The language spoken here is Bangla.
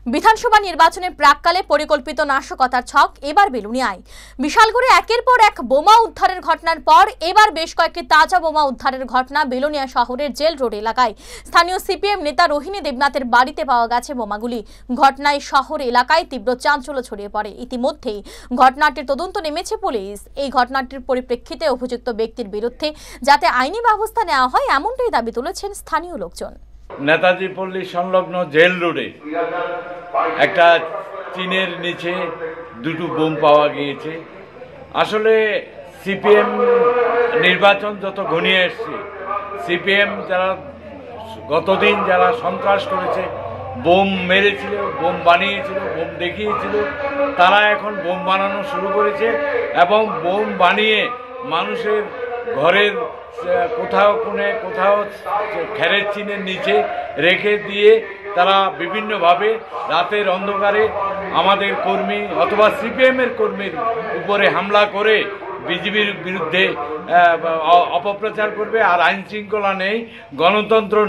বিধানসভা নির্বাচনের প্রাককালে পরিকল্পিত নাশকতার ছক এবার বেলুনিয়ায়। বিশালগড়ে একের পর এক বোমা উদ্ধারের ঘটনার পর এবার বেশ কয়েকটি তাজা বোমা উদ্ধারের ঘটনা বেলুনিয়া শহরের জেল রোড এলাকায়। স্থানীয় সিপিএম নেতা রোহিণী দেবনাথের বাড়িতে পাওয়া গেছে বোমাগুলি। ঘটনায় শহর এলাকায় তীব্র চাঞ্চল্য ছড়িয়ে পড়ে। ইতিমধ্যেই ঘটনাটির তদন্ত নেমেছে পুলিশ। এই ঘটনাটির পরিপ্রেক্ষিতে অভিযুক্ত ব্যক্তির বিরুদ্ধে যাতে আইনি ব্যবস্থা নেওয়া হয় এমনটাই দাবি তুলেছেন স্থানীয় লোকজন। নেতাজি পল্লী সংলগ্ন জেল রোডে একটা টিনের নিচে দুটো বোম পাওয়া গিয়েছে। আসলে সিপিএম নির্বাচন যত ঘনিয়ে এসছে, সিপিএম যারা গতদিন যারা সন্ত্রাস করেছে, বোম মেরেছিল, বোম বানিয়েছিল, বোম দেখিয়েছিল, তারা এখন বোম বানানো শুরু করেছে এবং বোম বানিয়ে মানুষের ঘরের কোথাও কোণে কোথাও খেরের চিনের নিচে রেখে দিয়ে তারা বিভিন্নভাবে রাতের অন্ধকারে আমাদের কর্মী অথবা সিপিএমের কর্মীর উপরে হামলা করে বিজেপির বিরুদ্ধে অপপ্রচার করবে। আর আইন শৃঙ্খলা নেই, গণতন্ত্র